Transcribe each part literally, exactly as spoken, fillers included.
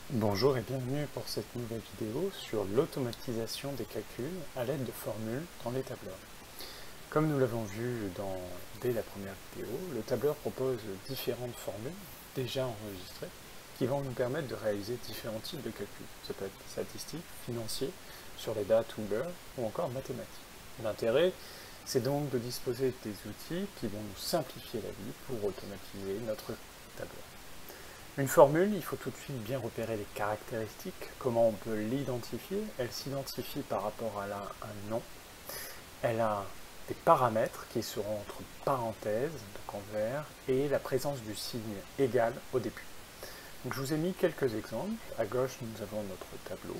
Bonjour et bienvenue pour cette nouvelle vidéo sur l'automatisation des calculs à l'aide de formules dans les tableurs. Comme nous l'avons vu dans, dès la première vidéo, le tableur propose différentes formules déjà enregistrées qui vont nous permettre de réaliser différents types de calculs. Ça peut être statistique, financier, sur les dates ou l'heure, ou encore mathématiques. L'intérêt, c'est donc de disposer des outils qui vont nous simplifier la vie pour automatiser notre tableur. Une formule, il faut tout de suite bien repérer les caractéristiques, comment on peut l'identifier. Elle s'identifie par rapport à la, un nom. Elle a des paramètres qui seront entre parenthèses, donc en vert, et la présence du signe égal au début. Donc je vous ai mis quelques exemples. À gauche, nous avons notre tableau,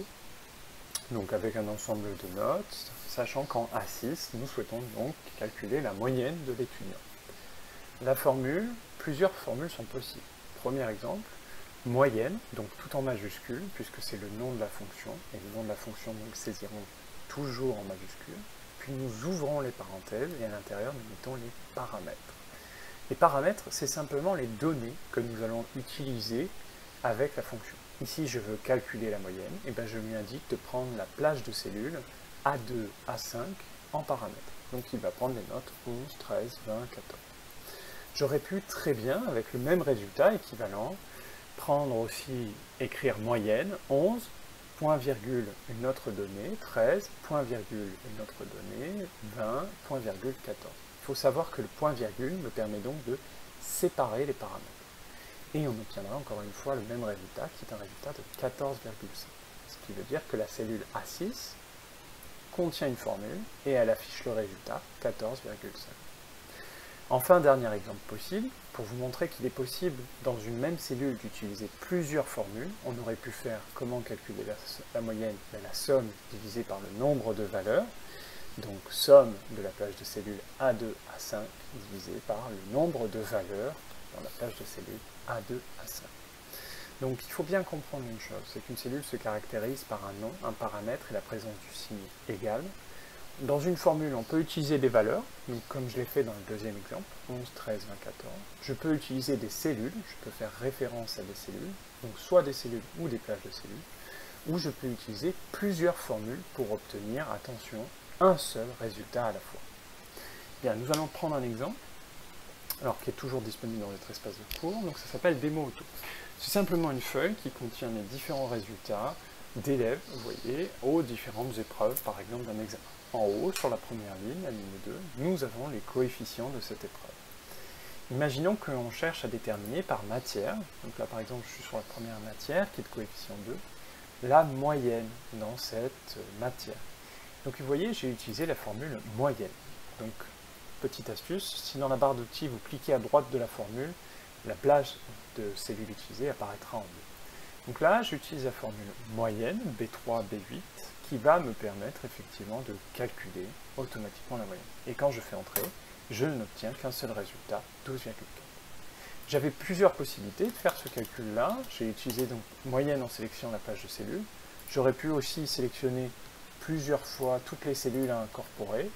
donc avec un ensemble de notes, sachant qu'en A six, nous souhaitons donc calculer la moyenne de l'étudiant. La formule, plusieurs formules sont possibles. Premier exemple, moyenne, donc tout en majuscule, puisque c'est le nom de la fonction, et le nom de la fonction nous le saisirons toujours en majuscule. Puis nous ouvrons les parenthèses, et à l'intérieur nous mettons les paramètres. Les paramètres, c'est simplement les données que nous allons utiliser avec la fonction. Ici, je veux calculer la moyenne, et bien je lui indique de prendre la plage de cellules A deux, A cinq en paramètres. Donc il va prendre les notes onze, treize, vingt, quatorze. J'aurais pu très bien, avec le même résultat équivalent, prendre aussi, écrire moyenne, onze, point virgule, une autre donnée, treize, point virgule, une autre donnée, vingt, point virgule, quatorze. Il faut savoir que le point virgule me permet donc de séparer les paramètres. Et on obtiendra encore une fois le même résultat, qui est un résultat de quatorze virgule cinq. Ce qui veut dire que la cellule A six contient une formule, et elle affiche le résultat, quatorze virgule cinq. Enfin, dernier exemple possible, pour vous montrer qu'il est possible, dans une même cellule, d'utiliser plusieurs formules. On aurait pu faire comment calculer la, la moyenne, ben, la somme divisée par le nombre de valeurs, donc somme de la plage de cellules A deux, A cinq, divisé par le nombre de valeurs dans la plage de cellules A deux, A cinq. Donc il faut bien comprendre une chose, c'est qu'une cellule se caractérise par un nom, un paramètre et la présence du signe égal. Dans une formule, on peut utiliser des valeurs, donc comme je l'ai fait dans le deuxième exemple, onze, treize, vingt, quatorze. Je peux utiliser des cellules, je peux faire référence à des cellules, donc soit des cellules ou des plages de cellules, ou je peux utiliser plusieurs formules pour obtenir, attention, un seul résultat à la fois. Bien, nous allons prendre un exemple, alors qui est toujours disponible dans notre espace de cours, donc ça s'appelle Démo Auto. C'est simplement une feuille qui contient les différents résultats d'élèves, vous voyez, aux différentes épreuves, par exemple d'un examen. En haut, sur la première ligne, la ligne deux, nous avons les coefficients de cette épreuve. Imaginons que l'on cherche à déterminer par matière, donc là par exemple je suis sur la première matière qui est de coefficient deux, la moyenne dans cette matière. Donc vous voyez, j'ai utilisé la formule moyenne. Donc, petite astuce, si dans la barre d'outils vous cliquez à droite de la formule, la plage de cellules utilisées apparaîtra en bleu. Donc là, j'utilise la formule moyenne, B trois, B huit, qui va me permettre effectivement de calculer automatiquement la moyenne. Et quand je fais entrer, je n'obtiens qu'un seul résultat, douze virgule quatre. J'avais plusieurs possibilités de faire ce calcul-là. J'ai utilisé donc moyenne en sélectionnant la plage de cellules. J'aurais pu aussi sélectionner plusieurs fois toutes les cellules à incorporer.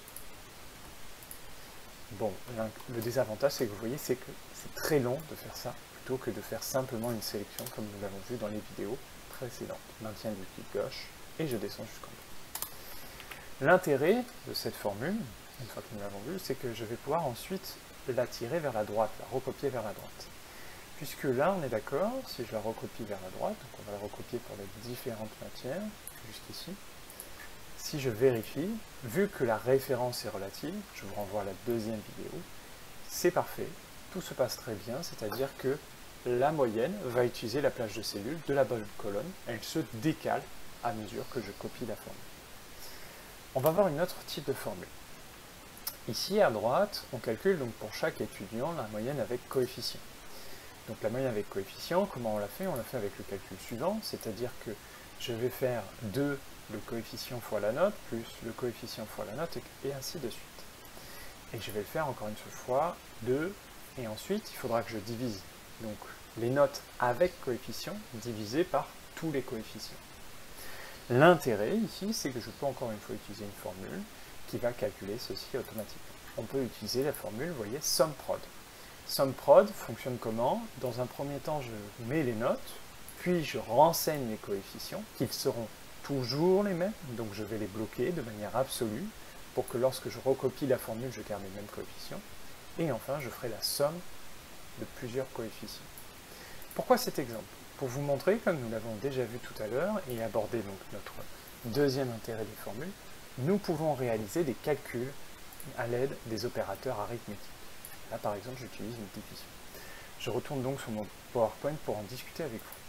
Bon, le désavantage, c'est que vous voyez, c'est que c'est très long de faire ça, plutôt que de faire simplement une sélection, comme nous l'avons vu dans les vidéos précédentes. Maintien du clic gauche, et je descends jusqu'en bas. L'intérêt de cette formule, une fois que nous l'avons vu, c'est que je vais pouvoir ensuite la tirer vers la droite, la recopier vers la droite. Puisque là, on est d'accord, si je la recopie vers la droite, donc on va la recopier pour les différentes matières, jusqu'ici. Si je vérifie, vu que la référence est relative, je vous renvoie à la deuxième vidéo, c'est parfait, tout se passe très bien, c'est-à-dire que la moyenne va utiliser la plage de cellules de la bonne colonne, elle se décale à mesure que je copie la formule. On va voir une autre type de formule. Ici, à droite, on calcule donc pour chaque étudiant la moyenne avec coefficient. Donc la moyenne avec coefficient, comment on l'a fait? On l'a fait avec le calcul suivant, c'est-à-dire que je vais faire deux le coefficient fois la note, plus le coefficient fois la note, et ainsi de suite. Et je vais le faire encore une fois, deux, et ensuite il faudra que je divise donc les notes avec coefficient divisé par tous les coefficients. L'intérêt ici, c'est que je peux encore une fois utiliser une formule qui va calculer ceci automatiquement. On peut utiliser la formule, vous voyez, SUMPROD. SUMPROD fonctionne comment? Dans un premier temps, je mets les notes, Puis je renseigne les coefficients, qu'ils seront toujours les mêmes, donc je vais les bloquer de manière absolue, pour que lorsque je recopie la formule, je garde les mêmes coefficients. Et enfin, je ferai la somme de plusieurs coefficients. Pourquoi cet exemple? Pour vous montrer, comme nous l'avons déjà vu tout à l'heure, et aborder donc notre deuxième intérêt des formules, nous pouvons réaliser des calculs à l'aide des opérateurs arithmétiques. Là, par exemple, j'utilise une division. Je retourne donc sur mon PowerPoint pour en discuter avec vous.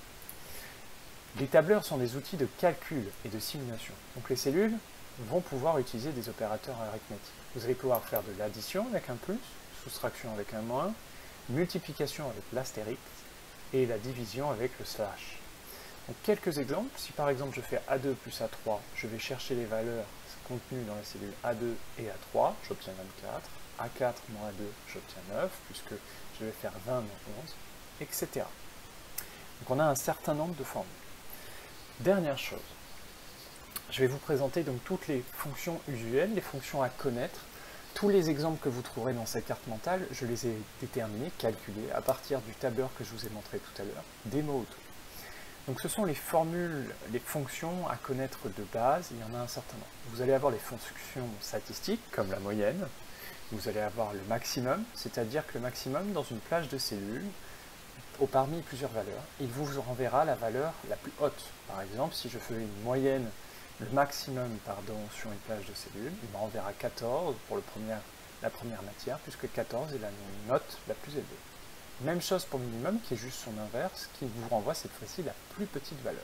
Les tableurs sont des outils de calcul et de simulation. Donc les cellules vont pouvoir utiliser des opérateurs arithmétiques. Vous allez pouvoir faire de l'addition avec un plus, soustraction avec un moins, multiplication avec l'astérix et la division avec le slash. Donc quelques exemples. Si par exemple je fais A deux plus A trois, je vais chercher les valeurs contenues dans la cellule A deux et A trois, j'obtiens vingt-quatre. A quatre moins A deux, j'obtiens neuf, puisque je vais faire vingt moins onze, et cetera. Donc on a un certain nombre de formules. Dernière chose, je vais vous présenter donc toutes les fonctions usuelles, les fonctions à connaître. Tous les exemples que vous trouverez dans cette carte mentale, je les ai déterminés, calculés, à partir du tableur que je vous ai montré tout à l'heure, des mots auto. Donc ce sont les formules, les fonctions à connaître de base, il y en a un certain nombre. Vous allez avoir les fonctions statistiques, comme la moyenne. Vous allez avoir le maximum, c'est-à-dire que le maximum, dans une plage de cellules, au parmi plusieurs valeurs, il vous renverra la valeur la plus haute. Par exemple, si je fais une moyenne, le maximum pardon, sur une plage de cellules, il me renverra quatorze pour le premier, la première matière, puisque quatorze est la note la plus élevée. Même chose pour minimum, qui est juste son inverse, qui vous renvoie cette fois-ci la plus petite valeur.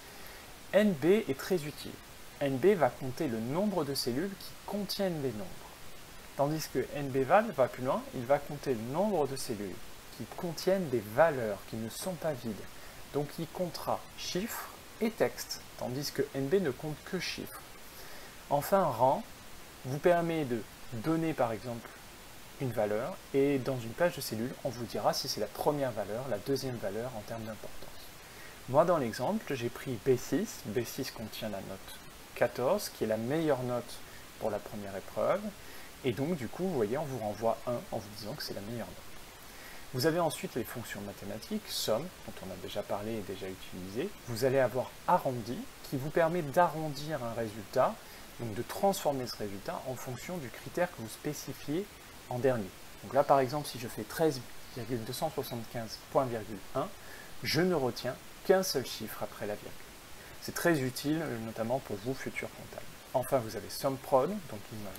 N B est très utile. N B va compter le nombre de cellules qui contiennent les nombres. Tandis que N B val va plus loin, il va compter le nombre de cellules qui contiennent des valeurs, qui ne sont pas vides. Donc il comptera chiffres et texte, tandis que N B ne compte que chiffres. Enfin, rang vous permet de donner par exemple une valeur, et dans une plage de cellules, on vous dira si c'est la première valeur, la deuxième valeur en termes d'importance. Moi dans l'exemple, j'ai pris B six, B six contient la note quatorze, qui est la meilleure note pour la première épreuve, et donc du coup, vous voyez, on vous renvoie un en vous disant que c'est la meilleure note. Vous avez ensuite les fonctions mathématiques, somme, dont on a déjà parlé et déjà utilisé. Vous allez avoir arrondi, qui vous permet d'arrondir un résultat, donc de transformer ce résultat en fonction du critère que vous spécifiez en dernier. Donc là, par exemple, si je fais treize virgule deux cent soixante-quinze point un, je ne retiens qu'un seul chiffre après la virgule. C'est très utile, notamment pour vous, futurs comptables. Enfin, vous avez SUMPROD, dont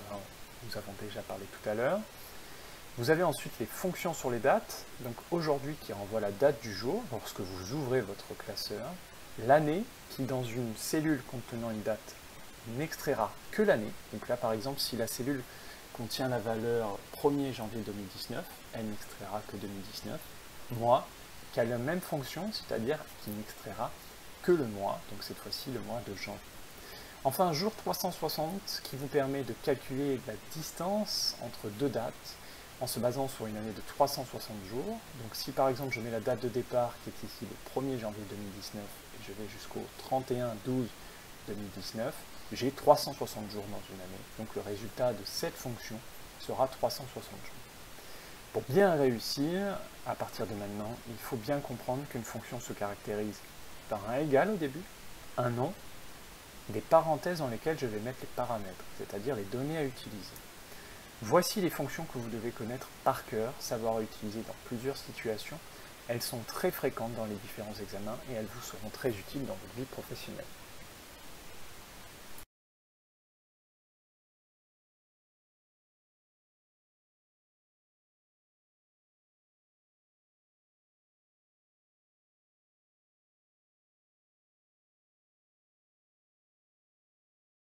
nous avons déjà parlé tout à l'heure. Vous avez ensuite les fonctions sur les dates, donc aujourd'hui qui renvoie la date du jour, lorsque vous ouvrez votre classeur, l'année, qui dans une cellule contenant une date n'extraira que l'année, donc là par exemple si la cellule contient la valeur premier janvier deux mille dix-neuf, elle n'extraira que deux mille dix-neuf, mois, qui a la même fonction, c'est-à-dire qui n'extraira que le mois, donc cette fois-ci le mois de janvier. Enfin, jour trois cent soixante, qui vous permet de calculer la distance entre deux dates, en se basant sur une année de trois cent soixante jours. Donc si par exemple je mets la date de départ qui est ici le premier janvier deux mille dix-neuf et je vais jusqu'au trente et un douze deux mille dix-neuf, j'ai trois cent soixante jours dans une année. Donc le résultat de cette fonction sera trois cent soixante jours. Pour bien réussir, à partir de maintenant, il faut bien comprendre qu'une fonction se caractérise par un égal au début, un nom, des parenthèses dans lesquelles je vais mettre les paramètres, c'est-à-dire les données à utiliser. Voici les fonctions que vous devez connaître par cœur, savoir utiliser dans plusieurs situations. Elles sont très fréquentes dans les différents examens et elles vous seront très utiles dans votre vie professionnelle.